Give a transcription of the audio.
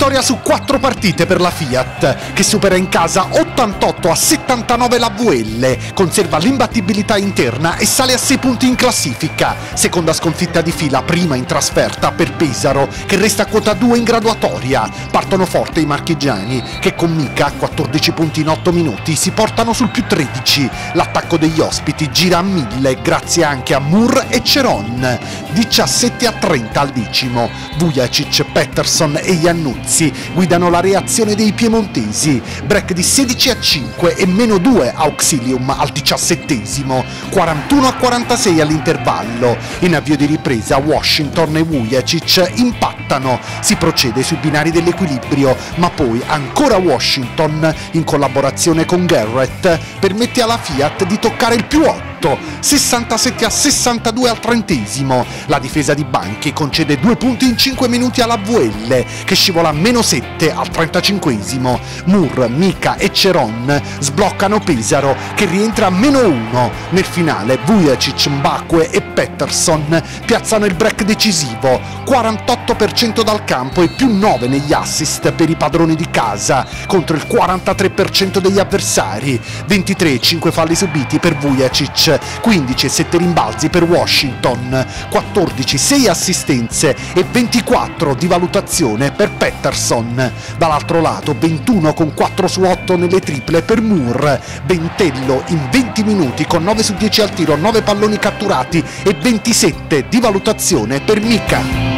vittoria su 4 partite per la Fiat, che supera in casa 88-79 la VL, conserva l'imbattibilità interna e sale a 6 punti in classifica. Seconda sconfitta di fila, prima in trasferta per Pesaro, che resta a quota 2 in graduatoria. Partono forte i marchigiani, che con Mika, 14 punti in 8 minuti, si portano sul più 13. L'attacco degli ospiti gira a 1000, grazie anche a Moore e Ceron. 17-30 al decimo. Vujacic, Pettersson e Iannuzzi guidano la reazione dei piemontesi. Break di 16-5 e -2 Auxilium al 17esimo. 41-46 all'intervallo. In avvio di ripresa Washington e Vujacic impattano. Si procede sui binari dell'equilibrio, ma poi ancora Washington, in collaborazione con Garrett, permette alla Fiat di toccare il più 8. 67-62 al 30esimo. La difesa di Banchi concede 2 punti in 5 minuti alla VL, che scivola a -7 al 35esimo. Moore, Mika e Ceron sbloccano Pesaro, che rientra a -1. Nel finale Vujacic, Mbakwe e Pettersson piazzano il break decisivo. 48% dal campo e più 9 negli assist per i padroni di casa, contro il 43% degli avversari. 23 5 falli subiti per Vujacic, 15 e 7 rimbalzi per Washington, 14 6 assistenze e 24 di valutazione per Pettersson. Dall'altro lato 21 con 4 su 8 nelle triple per Moore, Bentello in 20 minuti con 9 su 10 al tiro, 9 palloni catturati e 27 di valutazione per Mika.